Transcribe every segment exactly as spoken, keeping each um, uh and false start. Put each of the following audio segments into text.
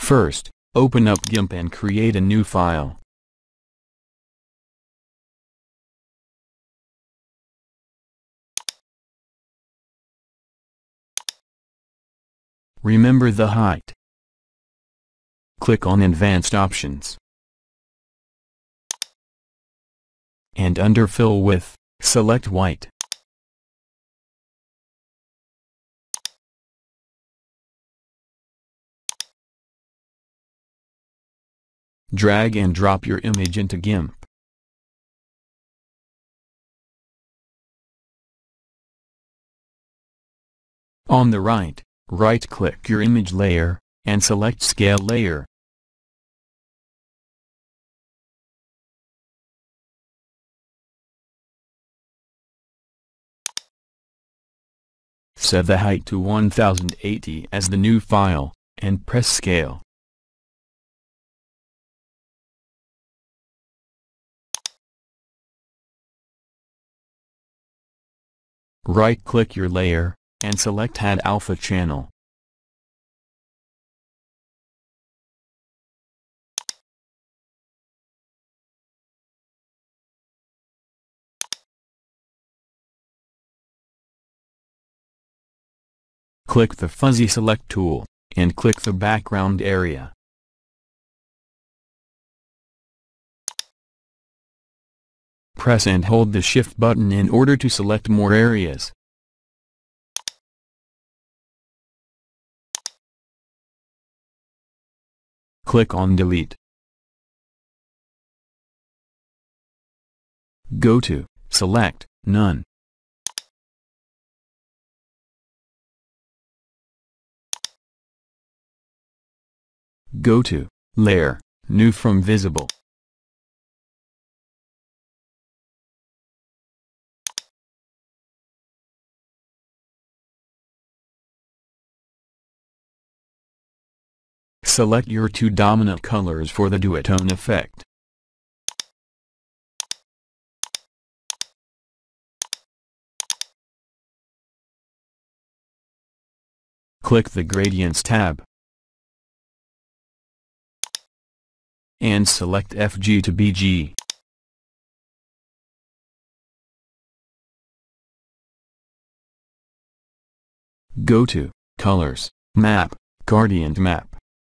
First, open up Gimp and create a new file. Remember the height. Click on Advanced Options. And under Fill Width, select White. Drag and drop your image into Gimp. On the right, right-click your image layer, and select Scale Layer. Set the height to one thousand eighty as the new file, and press Scale. Right-click your layer, and select Add Alpha Channel. Click the Fuzzy Select tool, and click the background area. Press and hold the Shift button in order to select more areas. Click on Delete. Go to Select, None. Go to Layer, New from Visible. Select your two dominant colors for the Duotone effect. Click the Gradients tab. And select F G to B G. Go to Colors, Map, Gradient Map.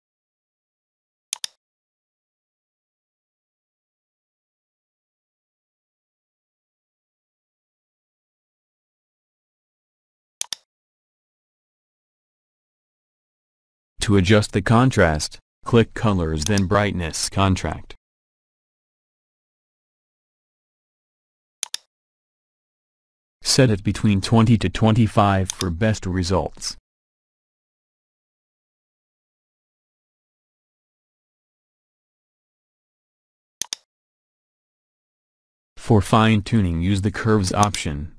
To adjust the contrast, click Colors then Brightness Contract. Set it between twenty to twenty-five for best results. For fine-tuning, use the Curves option.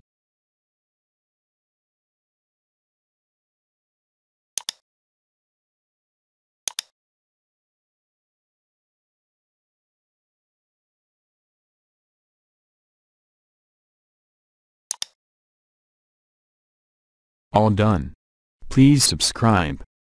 All done. Please subscribe.